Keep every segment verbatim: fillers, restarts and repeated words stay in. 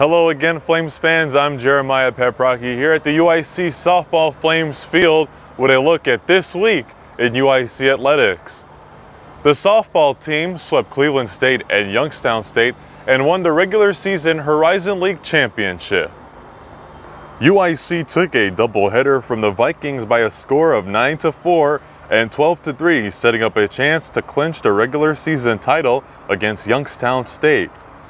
Hello again, Flames fans. I'm Jeremiah Paprocki here at the U I C Softball Flames field with a look at this week in U I C athletics. The softball team swept Cleveland State and Youngstown State and won the regular season Horizon League championship. U I C took a doubleheader from the Vikings by a score of nine to four and twelve to three, setting up a chance to clinch the regular season title against Youngstown State.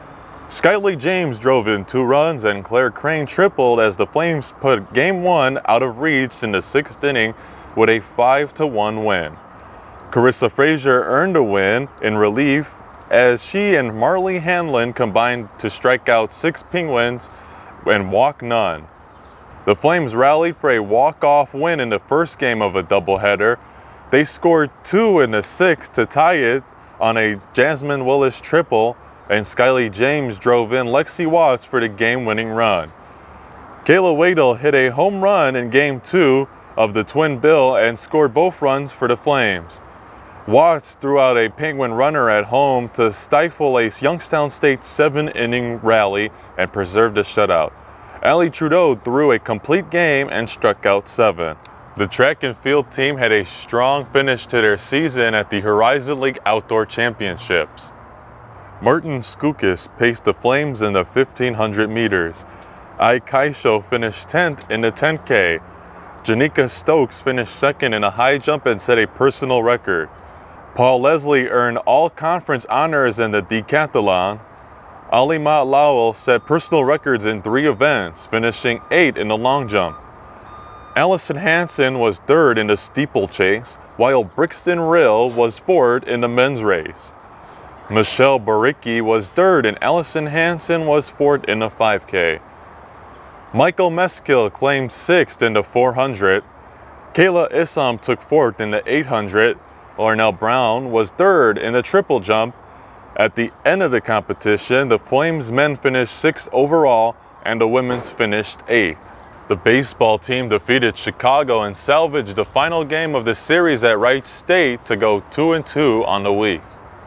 Skyly James drove in two runs and Claire Crane tripled as the Flames put game one out of reach in the sixth inning with a five to one win. Carissa Frazier earned a win in relief as she and Marley Hanlon combined to strike out six Penguins and walk none. The Flames rallied for a walk-off win in the first game of a doubleheader. They scored two in the sixth to tie it on a Jasmine Willis triple, and Skyly James drove in Lexi Watts for the game-winning run. Kayla Wadle hit a home run in game two of the Twin Bill and scored both runs for the Flames. Watts threw out a Penguin runner at home to stifle a Youngstown State seven-inning rally and preserved a shutout. Allie Trudeau threw a complete game and struck out seven. The track and field team had a strong finish to their season at the Horizon League Outdoor Championships. Martin Skoukis paced the Flames in the fifteen hundred meters. Ai Kaisho finished tenth in the ten K. Janika Stokes finished second in a high jump and set a personal record. Paul Leslie earned all conference honors in the decathlon. Alimat Lowell set personal records in three events, finishing eighth in the long jump. Allison Hansen was third in the steeplechase, while Brixton Rill was fourth in the men's race. Michelle Baricki was third and Allison Hansen was fourth in the five K. Michael Meskill claimed sixth in the four hundred. Kayla Issam took fourth in the eight hundred. Larnell Brown was third in the triple jump. At the end of the competition, the Flames men finished sixth overall and the women's finished eighth. The baseball team defeated Chicago and salvaged the final game of the series at Wright State to go two and two on the week.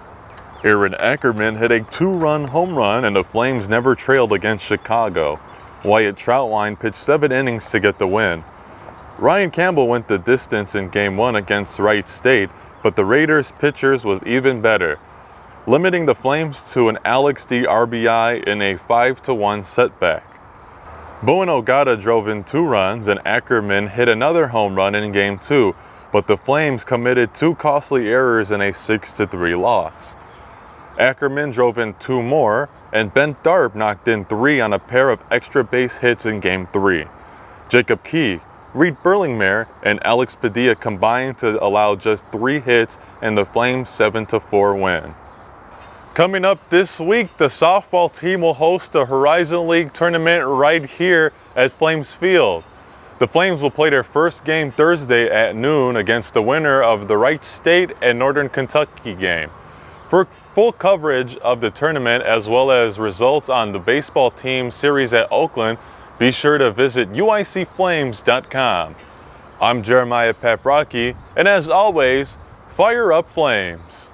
Aaron Ackerman hit a two-run home run and the Flames never trailed against Chicago. Wyatt Troutwine pitched seven innings to get the win. Ryan Campbell went the distance in game one against Wright State, but the Raiders' pitchers was even better, limiting the Flames to an Alex D R B I in a five to one setback. Bowen Ogata drove in two runs and Ackerman hit another home run in game two, but the Flames committed two costly errors in a six to three loss. Ackerman drove in two more, and Ben Tharp knocked in three on a pair of extra base hits in game three. Jacob Key, Reed Burlingmare, and Alex Padilla combined to allow just three hits and the Flames seven to four win. Coming up this week, the softball team will host a Horizon League tournament right here at Flames Field. The Flames will play their first game Thursday at noon against the winner of the Wright State and Northern Kentucky game. For full coverage of the tournament as well as results on the baseball team series at Oakland, be sure to visit U I C Flames dot com. I'm Jeremiah Paprocki, and as always, fire up Flames!